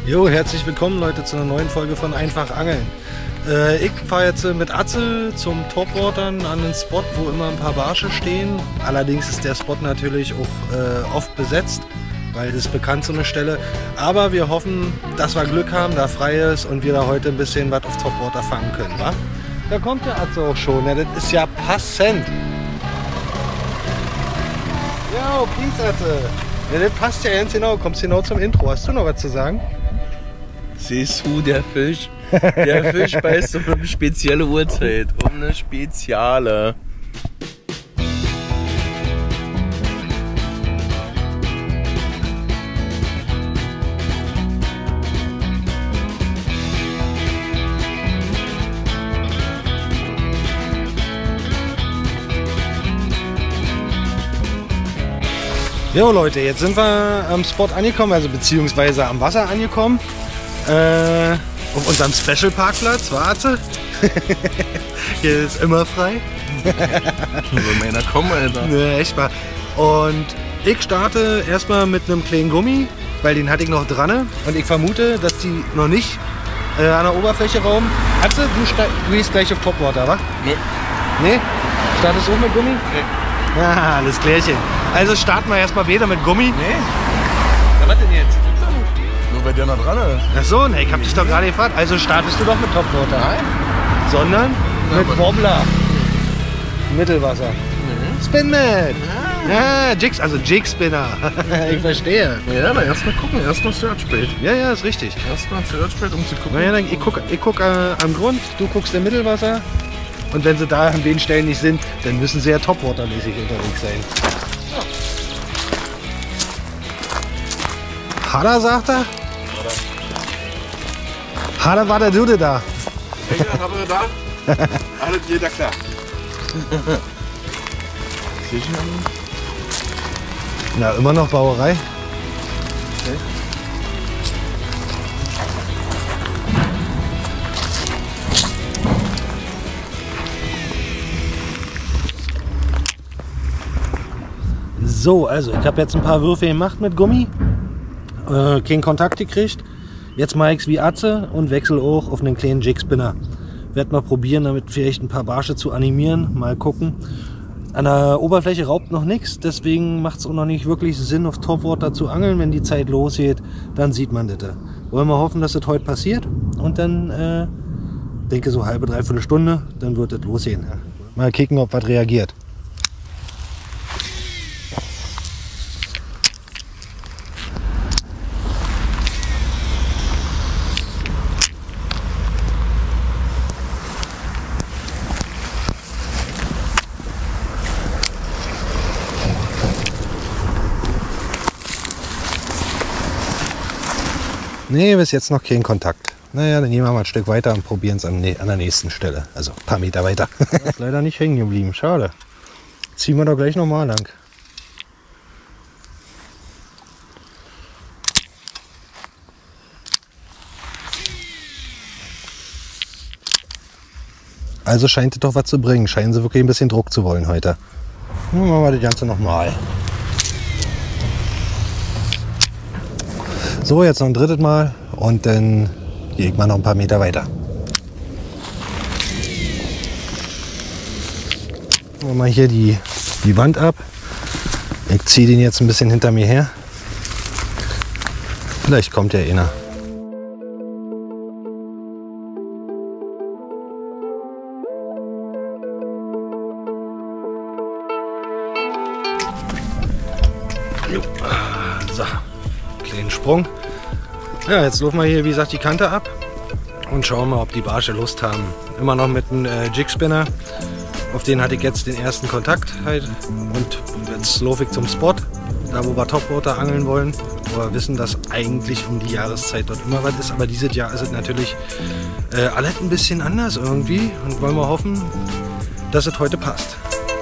Jo, herzlich willkommen Leute zu einer neuen Folge von Einfach Angeln. Ich fahre jetzt mit Atze zum Topwatern an den Spot, wo immer ein paar Barsche stehen. Allerdings ist der Spot natürlich auch oft besetzt, weil das ist bekannt so eine Stelle. Aber wir hoffen, dass wir Glück haben, da frei ist und wir da heute ein bisschen was auf Topwater fangen können, wa? Da kommt der Atze auch schon, ja, das ist ja passend. Ja, peace Atze. Ja, das passt ja ganz genau, kommst genau zum Intro. Hast du noch was zu sagen? Siehst du, der Fisch beißt um eine spezielle Uhrzeit, um eine spezielle. Jo Leute, jetzt sind wir am Spot angekommen, also beziehungsweise am Wasser angekommen. Auf unserem Special-Parkplatz, warte. Hier ist immer frei. Soll meiner kommen, Alter. Ne, echt mal. Und ich starte erstmal mit einem kleinen Gummi, weil den hatte ich noch dran. Und ich vermute, dass die noch nicht an der Oberfläche rauben. Atze, du gehst gleich auf Topwater, wa? Nee. Nee? Startest du auch mit Gummi? Nee. Ja, alles klärchen. Also starten wir erstmal wieder mit Gummi. Nee. Na, was denn jetzt? Nur weil der noch dran ist. Ach so, ne, ich hab dich doch gerade gefragt. Also startest du doch mit Topwater. Nein. Sondern mit Wobbler. Mittelwasser. Spinnet. Ja, Jigs, also Jig-Spinner. Ich verstehe. Ja, na erstmal gucken, erstmal Searchbait. Ja, ist richtig. Erstmal Searchbait, um zu gucken. Na ja, dann, ich guck am Grund, du guckst im Mittelwasser. Und wenn sie da an den Stellen nicht sind, dann müssen sie ja Topwater-mäßig unterwegs sein. Hader, sagt er? Hader, war der Dude da? Ja, haben wir da? Alles jeder klar. Na, immer noch Bauerei. Okay. So, also ich habe jetzt ein paar Würfe gemacht mit Gummi. Keinen Kontakt gekriegt. Jetzt mache ich es wie Atze und wechsle auch auf einen kleinen Jig-Spinner. Werd mal probieren, damit vielleicht ein paar Barsche zu animieren. Mal gucken. An der Oberfläche raubt noch nichts, deswegen macht es auch noch nicht wirklich Sinn, auf Topwater zu angeln. Wenn die Zeit losgeht, dann sieht man das. Wollen wir hoffen, dass das heute passiert. Und dann, denke so halbe, dreiviertel Stunde, dann wird das losgehen. Mal kicken, ob was reagiert. Nee, bis jetzt noch kein Kontakt. Naja, dann gehen wir mal ein Stück weiter und probieren es an der nächsten Stelle. Also ein paar Meter weiter. Ist leider nicht hängen geblieben, schade. Ziehen wir doch gleich nochmal lang. Also scheint es doch was zu bringen. Scheinen sie wirklich ein bisschen Druck zu wollen heute. Dann machen wir das Ganze nochmal. So, jetzt noch ein drittes Mal und dann gehe ich mal noch ein paar Meter weiter. Machen wir mal hier die Wand ab. Ich ziehe den jetzt ein bisschen hinter mir her. Vielleicht kommt ja einer. So, kleinen Sprung. Ja, jetzt laufen wir hier, wie gesagt, die Kante ab und schauen mal, ob die Barsche Lust haben. Immer noch mit einem Jig-Spinner. Auf den hatte ich jetzt den ersten Kontakt halt. Und jetzt laufe ich zum Spot, da wo wir Topwater angeln wollen. Wo wir wissen, dass eigentlich um die Jahreszeit dort immer was ist. Aber dieses Jahr ist es natürlich alles ein bisschen anders irgendwie. Und wollen wir hoffen, dass es heute passt.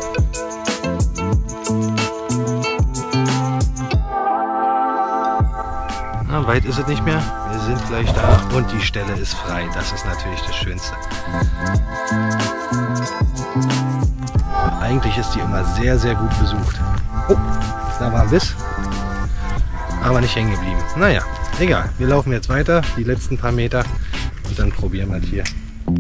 Na, weit ist es nicht mehr. Wir sind gleich da und die Stelle ist frei. Das ist natürlich das Schönste. Eigentlich ist die immer sehr, sehr gut besucht. Oh, da war ein Biss. aber nicht hängen geblieben. Naja, egal. Wir laufen jetzt weiter, die letzten paar Meter und dann probieren wir es hier.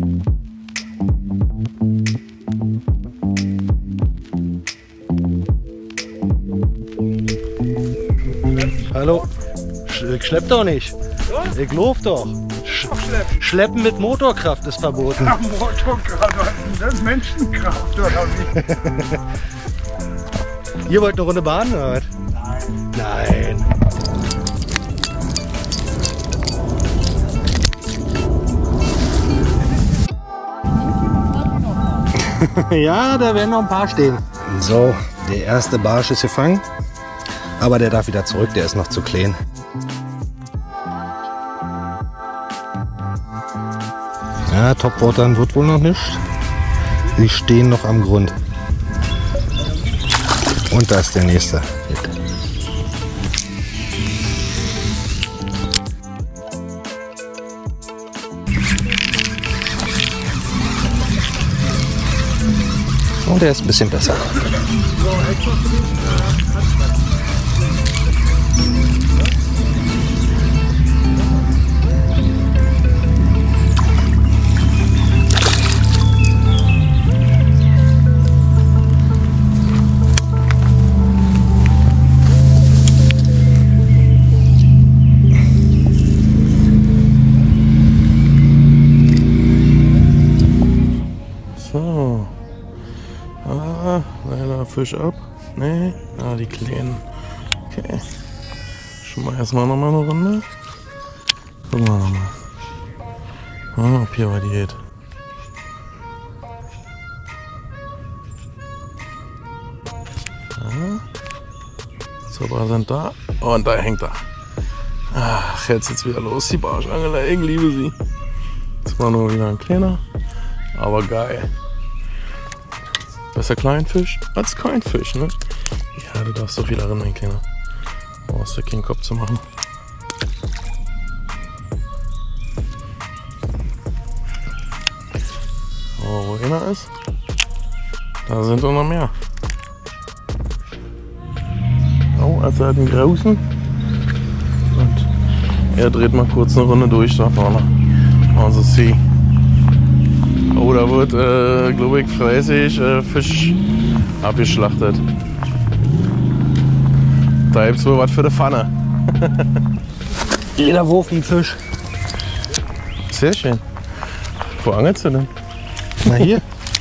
Hallo? Ich schlepp doch nicht. Ich lauf doch. Schleppen mit Motorkraft ist verboten. Ja, Motorkraft, was ist denn das? Menschenkraft oder wie? Ihr wollt eine Runde Bahn oder was? Nein. Ja, da werden noch ein paar stehen. So, der erste Barsch ist gefangen. Aber der darf wieder zurück, der ist noch zu klein. Ja, Topwatern wird wohl noch nicht. Sie stehen noch am Grund. Und da ist der nächste. Und der ist ein bisschen besser. So. Leider Fisch ab. Nee, die Kleinen. Okay. Schon mal erstmal nochmal eine Runde. Gucken wir nochmal. Ob hier was geht. Zauberer sind da. Und da hängt er. Ach, jetzt wieder los, die Barschangler. Ich liebe sie. Das war nur wieder ein kleiner. Aber geil. Besser Kleinfisch als kein Fisch, ne? Ja, du darfst doch wieder rein, mein Kleiner. Brauchst du keinen Kopf zu machen. Oh, wo einer ist, da sind doch noch mehr. Oh, also er hat einen großen. Und er dreht mal kurz eine Runde durch da vorne. Also sie. Oh, da wird, glaube ich, fleißig Fisch abgeschlachtet. Da gibt es wohl was für die Pfanne. Jeder Wurf ein Fisch. Sehr schön. Wo angelst du denn? Na hier.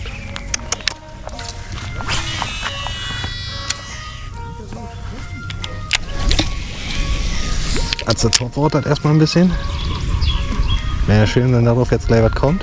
Also Topwater erstmal ein bisschen. Wäre ja schön, wenn darauf jetzt gleich was kommt.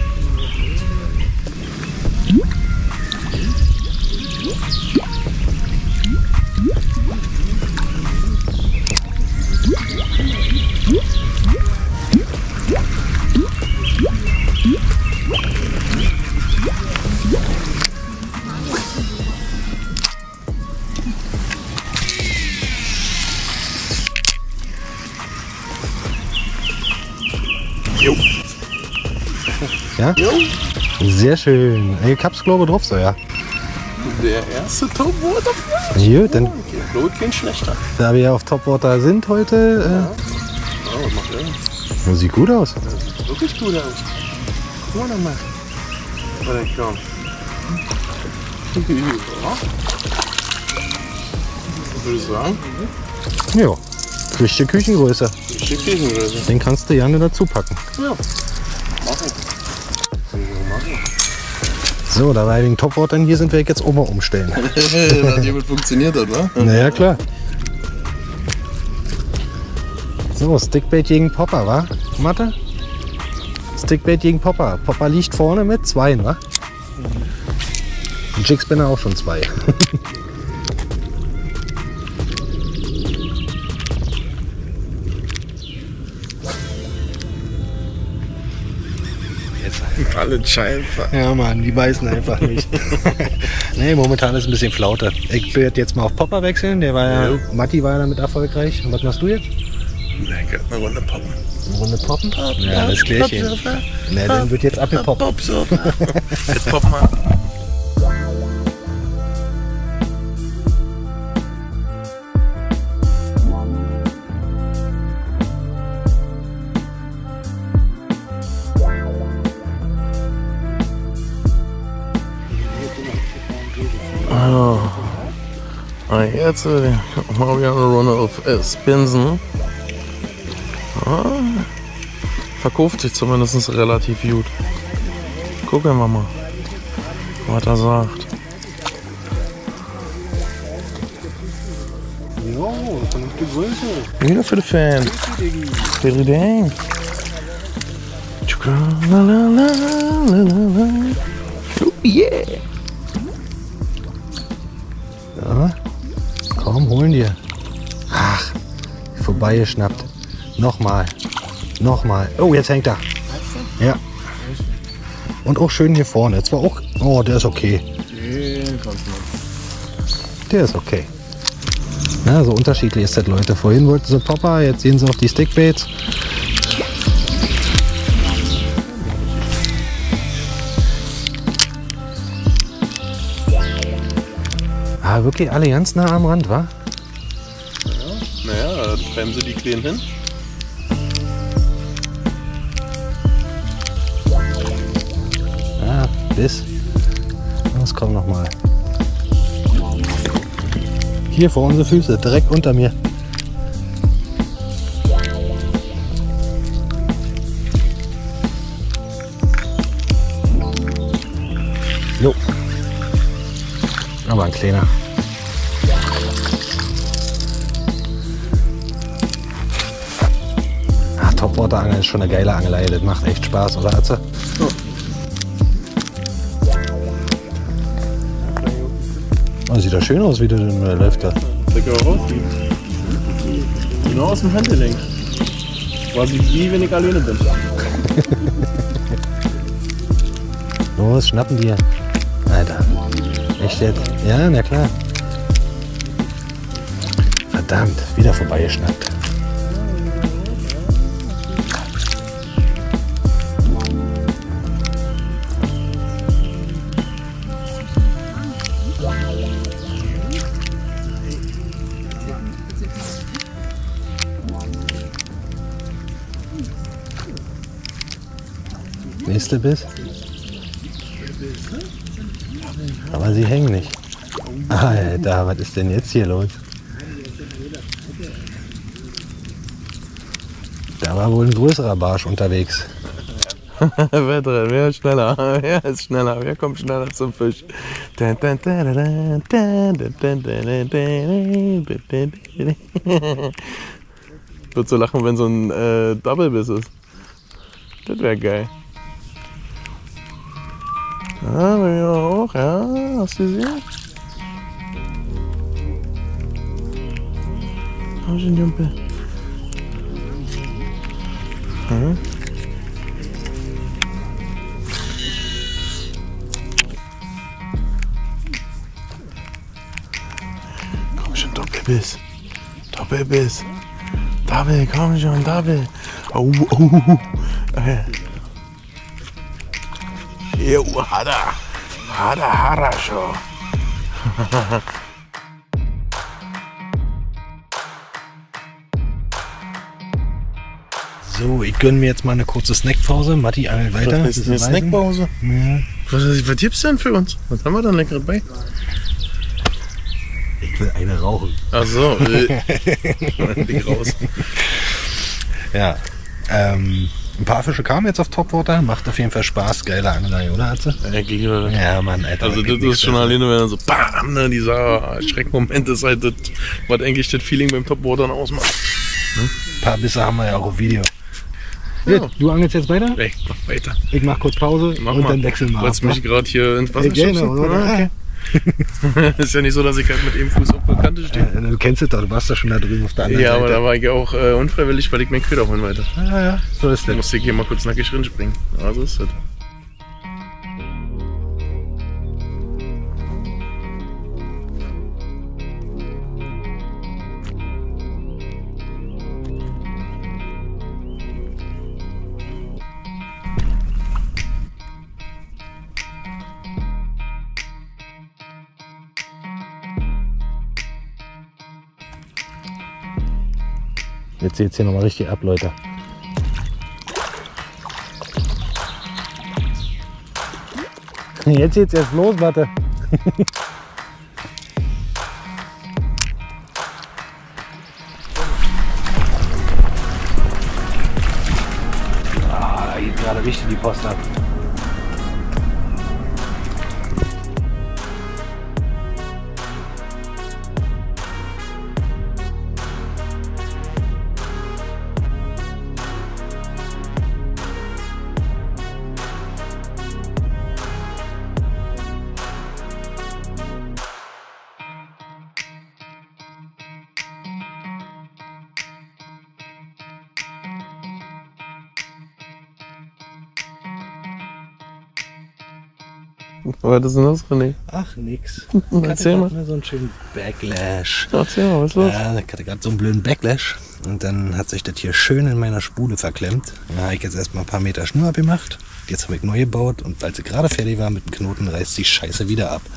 Ja? Jo. Sehr schön. Ich hab's glaube ich drauf so, ja. Der erste Topwater. Gut, dann Glaube ich kein schlechter. da wir ja auf Topwater sind heute, Oh, was macht der? sieht gut aus. Das sieht wirklich gut aus. Guck mal nochmal. Warte, komm. Was würde ich sagen? Ja, richtige Küchengröße. Schick Küchengröße. Den kannst du gerne dazu packen. Ja, machen. So, da wir wegen Topwatern hier sind, wir jetzt Oma umstellen. Dass jemand funktioniert hat, wa? Naja, klar. So, Stickbait gegen Popper, wa? Mathe? Stickbait gegen Popper. Popper liegt vorne mit 2, wa? Und Jigspinner auch schon 2. Alle Scheinfall. Ja, Mann, die beißen einfach nicht. Nee, momentan ist ein bisschen Flaute. Ich werde jetzt mal auf Popper wechseln. Der war ja, Matti war ja damit erfolgreich. Und was machst du jetzt? Lecker, eine Runde poppen. Eine Runde poppen? Ja, das Klärchen. Na, dann wird jetzt abgepoppt. Jetzt poppen wir. jetzt mal wieder eine Runde auf Spinsen. Ja, verkauft sich zumindest relativ gut. Gucken wir mal, was er sagt. Jo, vernünftige Größe. Wieder für die Fans. Für die Dang. Oh yeah. Ja, komm, holen dir. Ach, vorbeigeschnappt. Nochmal. Nochmal. Oh, jetzt hängt er. Ja. Und auch schön hier vorne. Zwar auch. Oh, der ist okay. Der ist okay. Na, so unterschiedlich ist das, Leute. Vorhin wollten sie Popper, jetzt sehen sie auf die Stickbaits. Ah, wirklich alle ganz nah am Rand, wa? Naja, da treiben sie die Kleinen hin. Ah, bis. Los, komm noch mal. Hier vor unsere Füße, direkt unter mir. Jo. Aber ein kleiner. Ach, Topwater-Angeln ist schon eine geile Angelei. Das macht echt Spaß, oder Atze? Ja. Oh, sieht doch schön aus, wie du den läuft da. Zeig aber raus. Genau aus dem Handgelenk. Quasi wie wenn ich alleine bin. Los, schnappen dir. Alter. Echt jetzt? Ja, na klar. Verdammt, wieder vorbeigeschnappt. Nächste Biss. Aber sie hängen nicht. Alter, was ist denn jetzt hier los? Da war wohl ein größerer Barsch unterwegs. Wer drin? Wer ist schneller? Wer ist schneller? Wer kommt schneller zum Fisch? Wird so lachen, wenn so ein Double-Biss ist. Das wäre geil. Ja, bei mir auch, ja, hast du gesehen? Komm schon, Jumpe. Hm? Komm schon, Doppelbiss. Doppelbiss. Double, komm schon, Double. Oh, oh. Jo, hat er schon. So, ich gönne mir jetzt mal eine kurze Snackpause. Matti angelt weiter. Was ist eine Snackpause? Ja. Was gibt's denn für uns? Was haben wir da lecker bei? Ich will eine rauchen. Ach so, Ding raus. Ja, ein paar Fische kamen jetzt auf Topwater. Macht auf jeden Fall Spaß. Geile Angelei, oder Atze? Ja, Mann, Alter. Also das ist schon alleine, wenn dann so BAM, ne, dieser Schreckmoment ist halt das, was eigentlich das Feeling beim Topwatern ausmacht. Ein paar Bisse haben wir ja auch auf Video. Ja. Gut, du angelst jetzt weiter? Ey, mach weiter. Ich mach kurz Pause und dann wechseln wir. Wolltest mich gerade hier ins Wasser Genau, schubsen? oder? Okay. Ist ja nicht so, dass ich halt mit dem Fuß auf der Kante stehe. Ja, du kennst es doch, du warst doch schon da drüben auf der anderen Ja, Seite. aber da war ich ja auch unfreiwillig, weil ich meinen Köder holen wollte. Ja, so ist Da das. musste ich hier mal kurz nackig springen. Ja, so ist das. Jetzt geht's hier nochmal richtig ab, Leute. Jetzt geht's erst los, warte. richte die Post ab. Was ist denn das, René? Ach, nix. Erzähl mal. So einen schönen Backlash. Erzähl mal, was ist los? Ja, ich hatte gerade so einen blöden Backlash. Und dann hat sich das hier schön in meiner Spule verklemmt. Da habe ich jetzt erstmal ein paar Meter Schnur abgemacht. Jetzt habe ich neu gebaut. Und als sie gerade fertig war mit dem Knoten, reißt die Scheiße wieder ab.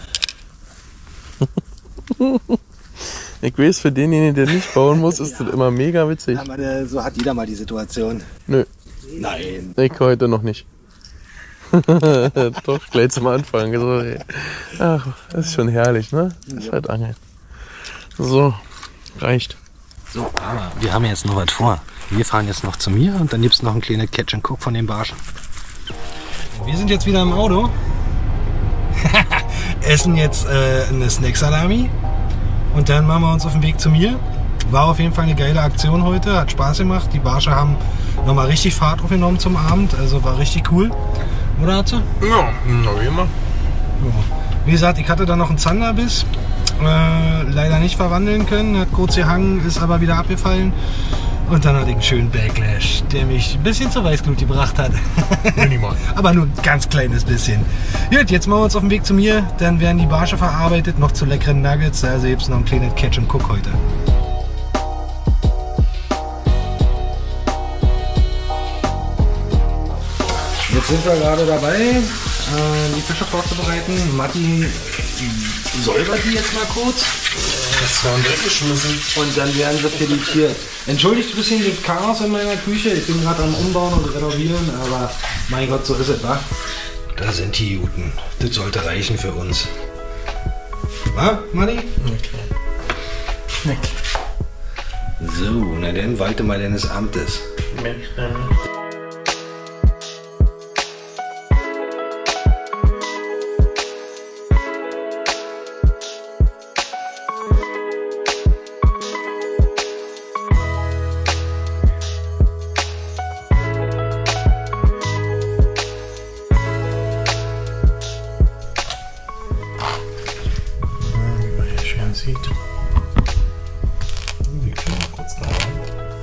Ich weiß, für denjenigen, der nicht bauen muss, ist das immer mega witzig. Aber so hat jeder mal die Situation. Nö, Nein. ich heute noch nicht. Doch, gleich zum Anfang. So, ey. Ach, das ist schon herrlich, ne? Das ist halt Angeln. So, reicht. So, aber wir haben jetzt noch was vor. Wir fahren jetzt noch zu mir und dann gibt es noch ein kleines Catch and Cook von den Barschen. Wir sind jetzt wieder im Auto. Essen jetzt eine Snack-Salami. Und dann machen wir uns auf den Weg zu mir. War auf jeden Fall eine geile Aktion heute, hat Spaß gemacht. Die Barsche haben nochmal richtig Fahrt aufgenommen zum Abend, also war richtig cool. Oder Atze? Ja, wie immer. Ja. Wie gesagt, ich hatte da noch einen Zanderbiss, leider nicht verwandeln können, hat kurz gehangen, ist aber wieder abgefallen. Und dann hatte ich einen schönen Backlash, der mich ein bisschen zur Weißglut gebracht hat. Minimal. Aber nur ein ganz kleines bisschen. Gut, jetzt machen wir uns auf den Weg zu mir, dann werden die Barsche verarbeitet, noch zu leckeren Nuggets, also gibt es noch ein kleines Catch and Cook heute. Jetzt sind wir gerade dabei, die Fische vorzubereiten. Matti säubert die jetzt mal kurz. Das war weggeschmissen. Und dann werden sie filetiert. Entschuldigt ein bisschen das Chaos in meiner Küche. Ich bin gerade am Umbauen und Renovieren, aber mein Gott, so ist es, wa? Da sind die Juten. Das sollte reichen für uns. Wa, Matti? Okay. So, na dann walte mal deines Amtes. Sieht. Wir können mal kurz da rein.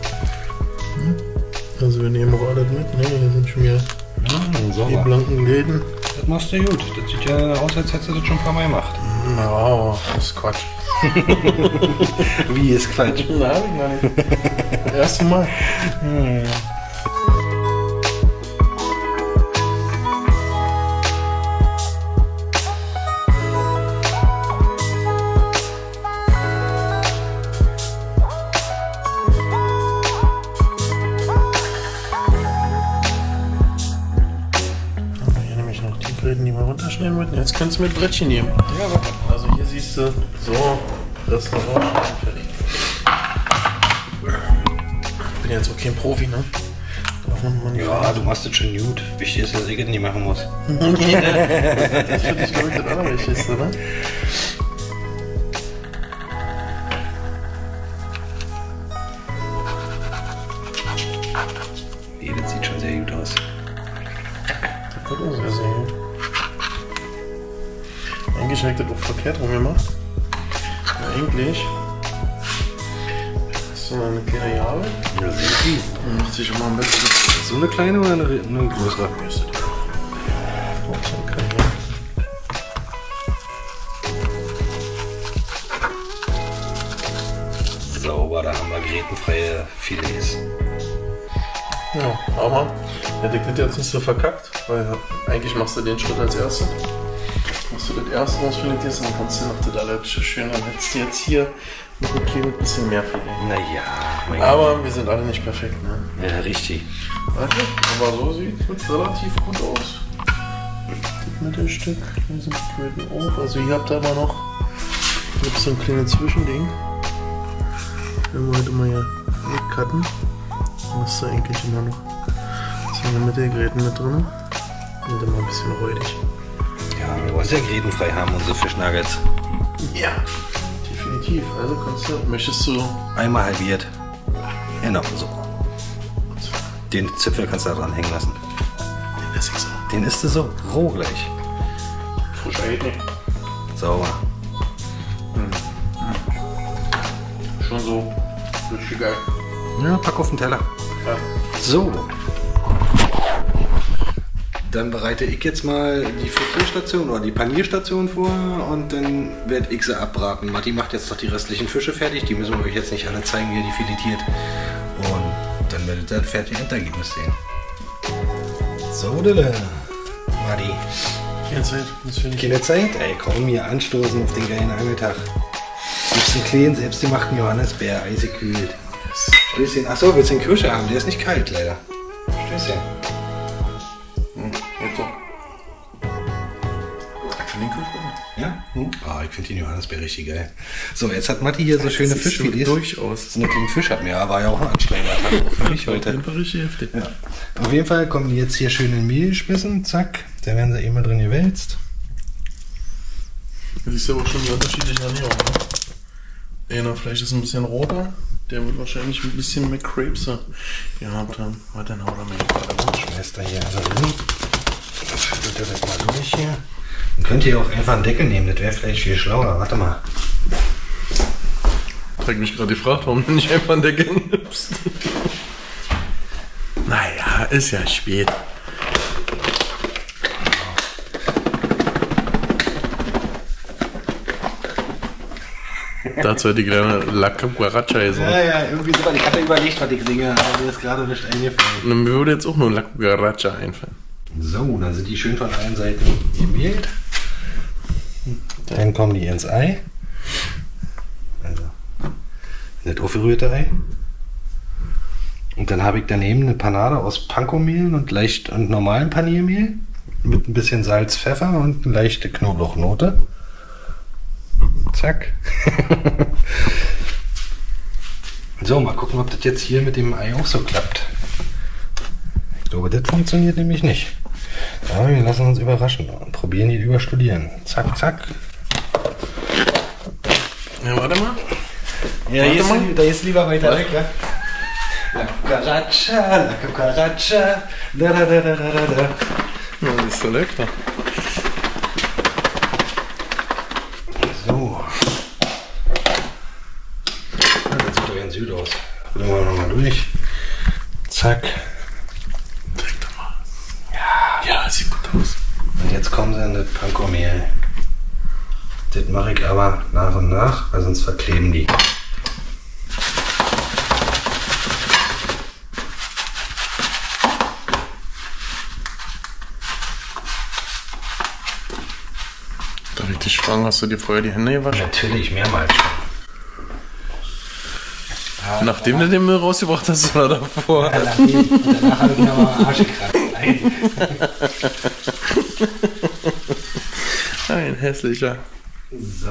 Also wir nehmen auch alles mit, ne? Hier sind schon wieder die blanken Läden. Das machst du gut. Das sieht ja aus, als hättest du das schon ein paar Mal gemacht. Ja, das ist Quatsch. Wie ist Quatsch? Na, hab ich noch nicht. Das erste Mal. Ja. Die mal runterschneiden mit. Jetzt kannst du mit Brettchen nehmen. Ja, warte. Also hier siehst du, so, das noch rausschneiden, fertig. Ich bin jetzt auch kein Profi, ne? Darf man mal nicht Ja, du machst das schon gut. Wichtig ist, dass ich das nicht machen muss. Das ist für dich, glaube ich, das Allerwichtigste, ne? Nee, das sieht schon sehr gut aus. Das wird auch sehr, sehr gut. Eigentlich habe ich das auch verkehrt rum gemacht. Eigentlich hast du eine kleine Jahre. Ja, sehr viel. Und macht sich immer am besten. So eine kleine oder eine größere? Sauber, da haben wir grätenfreie Filets. Ja, aber hätte ich das jetzt nicht so verkackt, weil eigentlich machst du den Schritt als erstes. Machst du das erste rausfiletierst, dann kannst du noch das alles schön, dann hättest du jetzt hier noch ein kleines bisschen mehr Filet. Naja, Aber wir sind alle nicht perfekt, ne? Ja, richtig. Warte, aber so sieht es relativ gut aus. Das Mittelstück, hier sind die Knöten auf. Also hier habt ihr aber noch so ein kleines Zwischending. Wenn wir heute mal hier cutten, dann hast du eigentlich immer noch So, in der Mitte Gräten mit drin. Und immer ein bisschen räudig. Ja, wir wollen ja grätenfrei haben, unsere Fischnuggets. Ja, definitiv. Also möchtest du... Einmal halbiert. Genau, so. Den Zipfel kannst du da dran hängen lassen. Den esse ich so. Den isst du so roh gleich. Frisch eigentlich. Sauber. Schon so richtig geil. Ja, pack auf den Teller. Ja. So. Dann bereite ich jetzt mal die Frittierstation oder die Panierstation vor und dann werde ich sie abbraten. Matti macht jetzt noch die restlichen Fische fertig. Die müssen wir euch jetzt nicht alle zeigen, wie er die filetiert. Und dann werdet ihr das fertige Endergebnis sehen. So, Dille. Matti. Keine Zeit, das finde ich. Keine Zeit? Ey, komm hier anstoßen auf den geilen Angeltag. Gibt's einen kleinen, selbstgemachten Johannisbeer, eisgekühlt. Stößchen. Achso, willst du den Kirsche haben? Der ist nicht kalt, leider. Stößchen. Jetzt so. Ich finde den Kirsch gut. Ja? Ah, ich finde den Johannisbeer richtig geil. So, jetzt hat Matti hier so schöne Fischfilets. Durchaus. So eine kleine Fisch hat mir, ja, war ja auch ein anstrengender Tag für mich heute. Einfach richtig heftig. Ja. Auf jeden Fall kommen die jetzt hier schön in Mehl geschmissen, zack. Da werden sie immer drin gewälzt. Du siehst aber auch schon die unterschiedlichen Ernährungen. Ne? Einer vielleicht ist ein bisschen roter, der wird wahrscheinlich ein bisschen mehr Crepes gehabt haben. Warte, dann haut er mir gerade. Schmeißt da hier also drin. Das schüttelt er jetzt mal durch hier. Dann könnt ihr auch einfach einen Deckel nehmen, das wäre vielleicht viel schlauer. Warte mal. Ich habe mich gerade gefragt, warum du nicht einfach einen Deckel nimmst. Naja, ist ja spät. Dazu hat die kleine La Cucaracha gesagt. Ja, irgendwie so. Ich hatte überlegt, was ich singe, aber mir ist gerade nicht eingefallen. Und mir würde jetzt auch nur La Cucaracha einfallen. So, dann sind die schön von allen Seiten gemehlt. Dann kommen die ins Ei. Also, das aufgerührte Ei. Und dann habe ich daneben eine Panade aus Panko-Mehl und normalen Paniermehl. Mit ein bisschen Salz, Pfeffer und eine leichte Knoblauchnote. Zack. So, mal gucken, ob das jetzt hier mit dem Ei auch so klappt. Ich glaube, das funktioniert nämlich nicht. Aber wir lassen uns überraschen und probieren die überstudieren. Zack, zack. Ja, warte mal. Ja, da ist lieber weiter weg, ja? La cucaracha, da da da da da da. Ja, das ist so lecker. So. Ja, das sieht doch ganz süd aus. Rühren wir nochmal durch. Zack. Trink doch mal. Ja, das sieht gut aus. Und jetzt kommen sie in das Panko-Mehl. Das mache ich aber nach und nach, weil sonst verkleben die. Darf ich dich fragen, hast du dir vorher die Hände gewaschen? Natürlich, mehrmals schon. Nachdem du den Müll rausgebracht hast oder davor? Ja, danach habe ich mir aber am Arsch gekratzt. Nein. Ein hässlicher. So.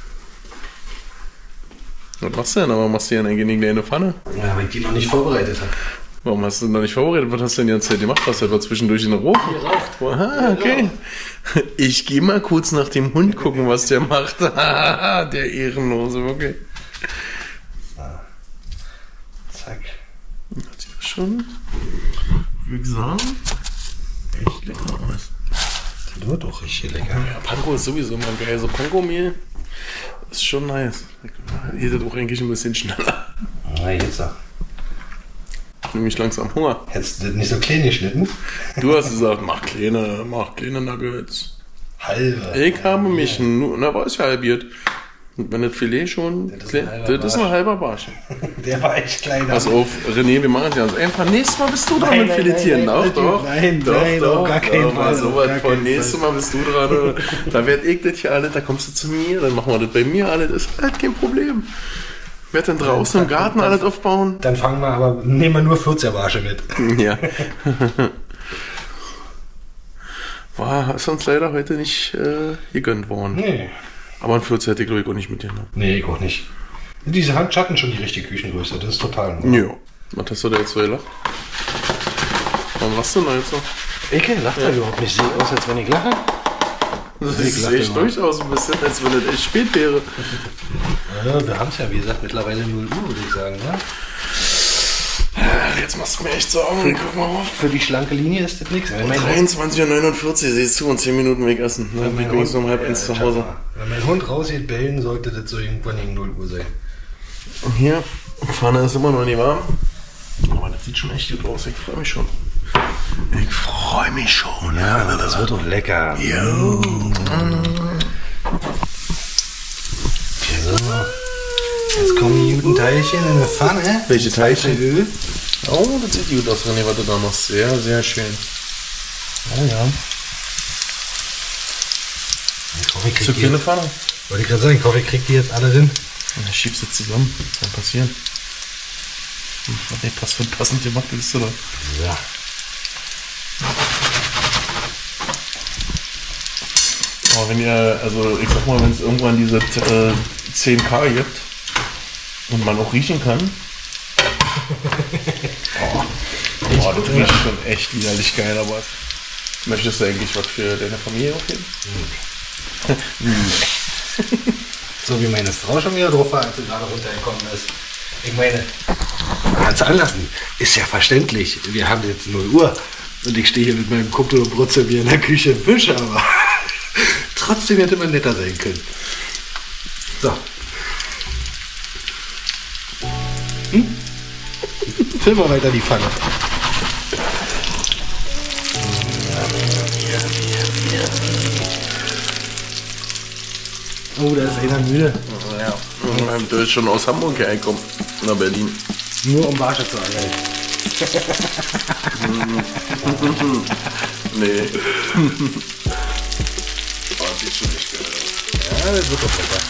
Was machst du denn? Aber machst du ja eigentlich eine kleine Pfanne? Ja, weil ich die noch nicht vorbereitet habe. Warum hast du noch nicht vorbereitet? Was hast du denn die ganze Zeit gemacht? Hast du etwa zwischendurch in der Ruhe? Geraucht. Aha, okay. Ich gehe mal kurz nach dem Hund gucken, was der macht. Der Ehrenlose, okay. So. Zack. Das sieht schon, wie gesagt, echt lecker aus. Das wird doch richtig lecker. Ja, Panko ist sowieso immer geil. So Panko-Mehl ist schon nice. Geht das auch eigentlich ein bisschen schneller. Na, jetzt doch. Ich nehme mich langsam Hunger. Hättest du das nicht so klein geschnitten? Du hast gesagt, mach kleine Nuggets. Halbe. Ich habe mich nur, na, war es ja halbiert. Und wenn das Filet schon, das ist ein halber Barsch. Der war echt klein. Pass auf, René, wir machen es ganz einfach. Nächstes Mal bist du dran mit Filetieren. Doch. Nein, auf gar keinen Fall. So weit von. Nächstes Mal bist du dran. Da werd ich das hier alles, da kommst du zu mir, dann machen wir das bei mir alles. Das ist halt kein Problem. Ich werde dann draußen im Garten alles aufbauen. Dann fangen wir aber, nehmen wir nur 40er Barsche mit. Ja. Ist uns leider heute nicht gegönnt worden. Nee. Aber ein 40 hätte ich, glaube ich, auch nicht mit dir. Ne? Nee, ich auch nicht. Diese Hand hatten schon die richtige Küchengröße, das ist total. Ja. Was hast du da jetzt so gelacht? Warum lachst du denn jetzt so? Ich lache da überhaupt nicht. Sieht aus, als wenn ich lache. Das ist echt durchaus ein bisschen, als wenn es echt spät wäre. Ja, wir haben es ja, wie gesagt, mittlerweile 0 Uhr, würde ich sagen. Ne? Jetzt machst du mir echt Sorgen. Guck mal auf. Für die schlanke Linie ist das nichts. 23:49 Uhr, siehst du, und 10 Minuten weg essen. Dann bin ich übrigens um 12:30 zu Hause. Wenn mein Hund rausgeht, bellen, sollte das so irgendwann gegen 0 Uhr sein. Hier, Pfanne ist immer noch nicht warm. Aber das sieht schon echt gut aus. Ich freue mich schon. Ich freue mich schon. Ja, das wird doch lecker. Jo. So. Jetzt kommen die guten Teilchen in eine Pfanne. Welche Teilchen? Öl. Oh, das sieht gut aus, René, was du da machst. Sehr, sehr schön. Oh ja. Ich hoffe, ich krieg Zu viele Pfanne? Wollte ich gerade sagen, ich hoffe, ich krieg die jetzt alle drin. Ich schieb's jetzt zusammen. Was kann passieren? Nee, passend gemacht bist du da. Ja. Aber wenn ihr, also ich sag mal, wenn es irgendwann diese 10K gibt und man auch riechen kann. Oh, das riecht schon echt widerlich geil, aber möchtest du eigentlich was für deine Familie aufheben? So wie meine Frau schon wieder drauf war, als sie gerade runtergekommen ist. Ich meine, kannst du anlassen. Ist ja verständlich. Wir haben jetzt 0 Uhr und ich stehe hier mit meinem Kumpel und brutze wie in der Küche im Fisch, aber trotzdem hätte man netter sein können. So. Füll mal weiter die Pfanne. Oh, da ist einer müde. Ja, der ist schon aus Hamburg hergekommen, nach Berlin. Nur um Barsche zu angeln. Nee. Oh, das sieht schon echt geil aus. Ja, das wird doch lecker.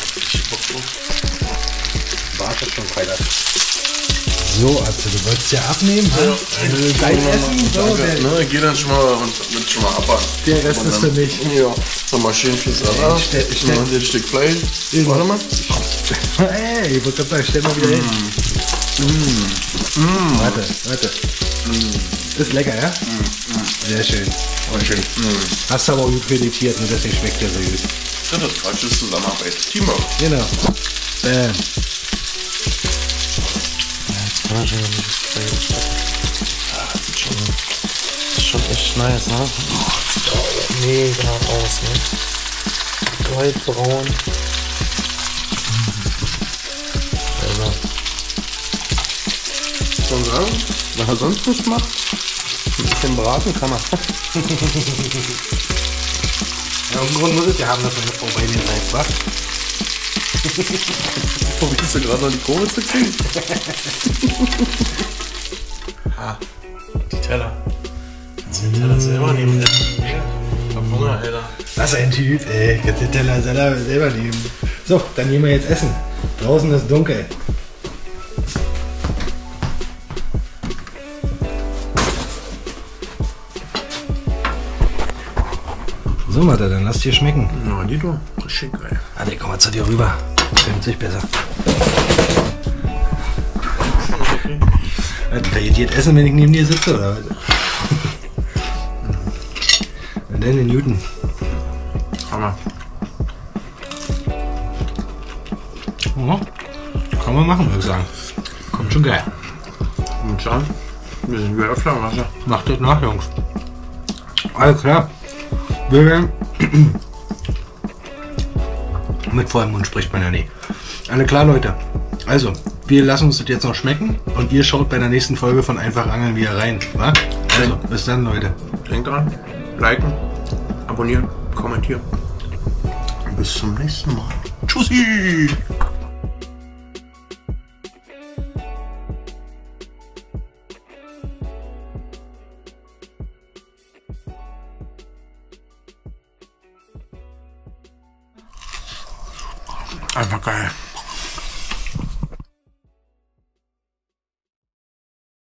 Barsch ist schon Freitag. So, also du wolltest ja abnehmen. Ja. Dein Essen, so, ne, geh dann schon mal und schon mal ab. Der Rest ist für mich. Ja, nochmal schön viel Salat. Und ein Stück Fleisch. Warte mal. Hey, ich wollte gerade sagen, stell mal wieder hin. Warte. Ist lecker, ja? Sehr schön. Schön. Hast du aber auch gut filetiert und deswegen schmeckt der so gut. Das ist Quatsch, das ist Zusammenarbeit. Teamwork. Genau. Bam. Jetzt kann er schon nicht das sieht schon echt nice, ne? Oh, das sieht auch mega aus, ne? Goldbraun. Also. Schon sagen, wenn er sonst nichts macht, ein bisschen braten kann er. Ja, im Grunde muss es ja haben, dass meine Frau bei mir seid, was? Probierst du gerade noch die Kurve zu kriegen? Ah, die Teller. Kannst du den Teller selber nehmen? Ich hab Hunger, Alter. Was ein Typ, ey. Kannst den Teller selber nehmen. So, dann gehen wir jetzt essen. Draußen ist dunkel. So, Mathe, dann lass dir schmecken. Na, die du. Richtig geil. Warte, komm mal zu dir rüber. Filmt sich besser. Okay. Kann ich jetzt essen, wenn ich neben dir sitze, oder was? Und dann in Newton. Hammer. Ja, kann man machen, würde ich sagen. Kommt schon geil. Und dann, wir sind wieder öfter im Wasser. Macht das nach, Jungs. Alles klar. Wir werden mit vollem Mund spricht man ja nie. Alle klar, Leute. Also, wir lassen uns das jetzt noch schmecken und ihr schaut bei der nächsten Folge von Einfach Angeln wieder rein. Wa? Also, bis dann, Leute. Denkt dran, liken, abonnieren, kommentieren. Bis zum nächsten Mal. Tschüssi! Einfach geil.